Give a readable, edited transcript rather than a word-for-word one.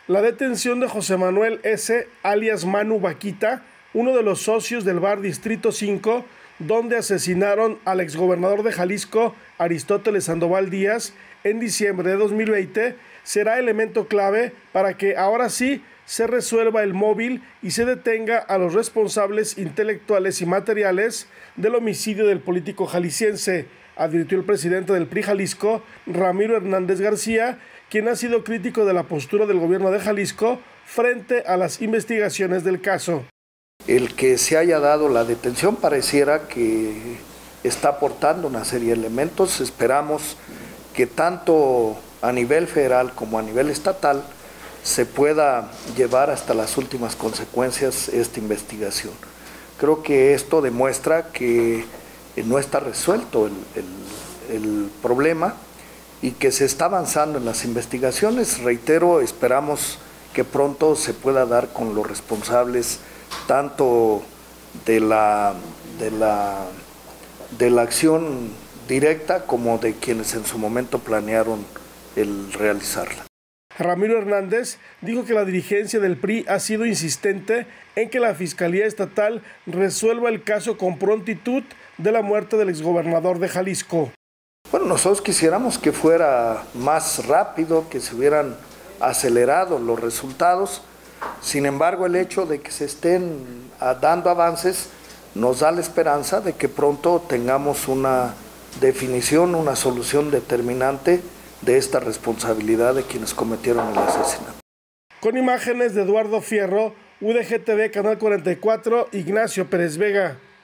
La detención de José Manuel S., alias Manu Vaquita, uno de los socios del bar Distrito 5, donde asesinaron al exgobernador de Jalisco, Aristóteles Sandoval Díaz, en diciembre de 2020, será elemento clave para que ahora sí se resuelva el móvil y se detenga a los responsables intelectuales y materiales del homicidio del político jalisciense, advirtió el presidente del PRI Jalisco, Ramiro Hernández García, quien ha sido crítico de la postura del gobierno de Jalisco frente a las investigaciones del caso. El que se haya dado la detención pareciera que está aportando una serie de elementos. Esperamos que tanto a nivel federal como a nivel estatal se pueda llevar hasta las últimas consecuencias esta investigación. Creo que esto demuestra que no está resuelto el problema y que se está avanzando en las investigaciones. Reitero, esperamos que pronto se pueda dar con los responsables tanto de la acción directa como de quienes en su momento planearon el realizarla. Ramiro Hernández dijo que la dirigencia del PRI ha sido insistente en que la Fiscalía Estatal resuelva el caso con prontitud de la muerte del exgobernador de Jalisco. Bueno, nosotros quisiéramos que fuera más rápido, que se hubieran acelerado los resultados. Sin embargo, el hecho de que se estén dando avances nos da la esperanza de que pronto tengamos una definición, una solución determinante de esta responsabilidad de quienes cometieron el asesinato. Con imágenes de Eduardo Fierro, UDG TV, Canal 44, Ignacio Pérez Vega.